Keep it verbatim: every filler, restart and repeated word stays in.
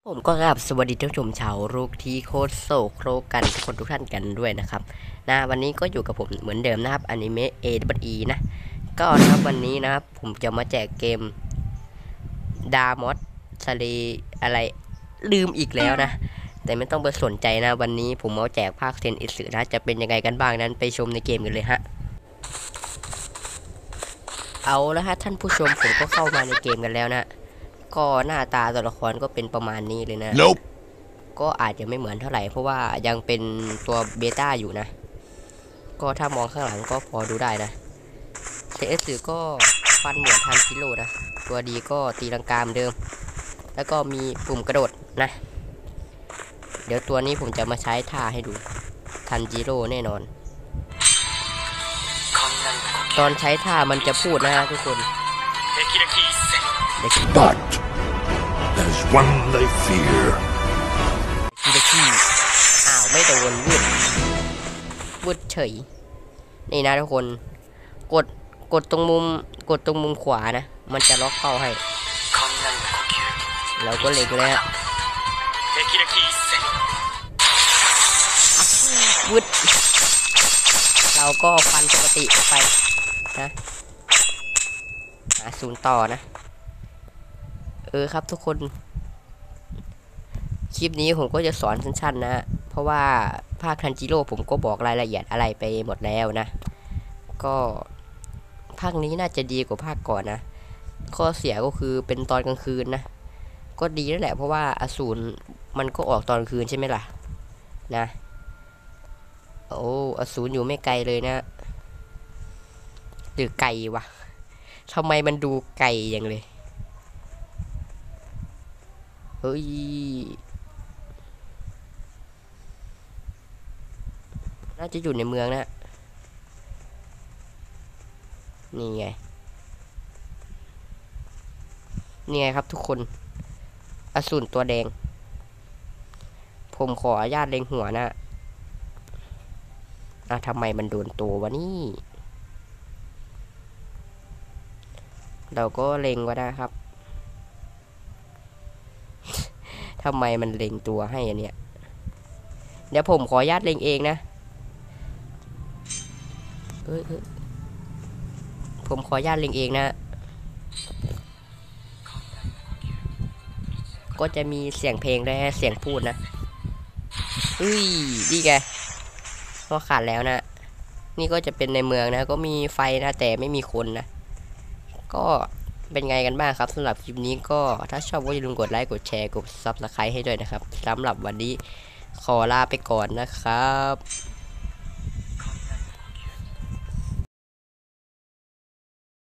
ผมก็กราบสวัสดีท่านผู้ชมชาวโลกที่โคตรโศกโครกกันทุกคนทุกท่านกันด้วยนะครับนะวันนี้ก็อยู่กับผมเหมือนเดิมนะครับอนิเมะ เอ ดับเบิลยู อี นะก็นะครับวันนี้นะครับผมจะมาแจกเกมดามอสซาเลอะไรลืมอีกแล้วนะแต่ไม่ต้องไปสนใจนะวันนี้ผมเอาแจกภาคเซนอิสึนะจะเป็นยังไงกันบ้างนั้นไปชมในเกมกันเลยฮะเอาแล้วฮะท่านผู้ชมผมก็เข้ามาในเกมกันแล้วนะก็หน้าตาตัวละครก็เป็นประมาณนี้เลยนะ nope. ก็อาจจะไม่เหมือนเท่าไหร่เพราะว่ายังเป็นตัวเบต้าอยู่นะก็ถ้ามองข้างหลังก็พอดูได้นะเซเอสก็ฟันเหมือนทันจิโร่นะตัวดีก็ตีลังกาเหมือนเดิมแล้วก็มีปุ่มกระโดดนะเดี๋ยวตัวนี้ผมจะมาใช้ท่าให้ดูทันจิโร่แน่นอนตอนใช้ท่ามันจะพูดนะทุกคน But there's one they fear. คิดขี้อ้าวไม่โดนวุดวุดเฉยนี่นะทุกคนกดกดตรงมุมกดตรงมุมขวานะมันจะล็อกเข้าให้เราก็เล็งเลยฮะวุดเราก็ฟันปกติไปนะหาศูนย์ต่อนะเออครับทุกคนคลิปนี้ผมก็จะสอนสั้นๆนะเพราะว่าภาคทันจิโร่ผมก็บอกรายละเอียดอะไรไปหมดแล้วนะก็ภาคนี้น่าจะดีกว่าภาคก่อนนะข้อเสียก็คือเป็นตอนกลางคืนนะก็ดีแล้วแหละเพราะว่าอสูรมันก็ออกตอนกลางคืนใช่ไหมล่ะนะโอ้อสูรอยู่ไม่ไกลเลยนะหรือไกลวะทำไมมันดูไกลอย่างเลยเฮ้ยน่าจะอยู่ในเมืองนะนี่ไงนี่ไงครับทุกคนอสูรตัวแดงผมขออนุญาตเล็งหัวนะอ่ะทำไมมันโดนตัววะนี่เราก็เล็งไว้นะครับทำไมมันเล็งตัวให้อันเนี้ยเดี๋ยวผมขออนุญาตเล็งเองนะเอ้ยผมขออนุญาตเล็งเองนะก็จะมีเสียงเพลงและเสียงพูดนะอุ้ยดีแกก็ขาดแล้วนะนี่ก็จะเป็นในเมืองนะก็มีไฟนะแต่ไม่มีคนนะก็เป็นไงกันบ้างครับสำหรับคลิปนี้ก็ถ้าชอบก็อย่าลืมกดไลค์กดแชร์กดซับสไครต์ให้ด้วยนะครับสำหรับวันนี้ขอลาไปก่อนนะครับ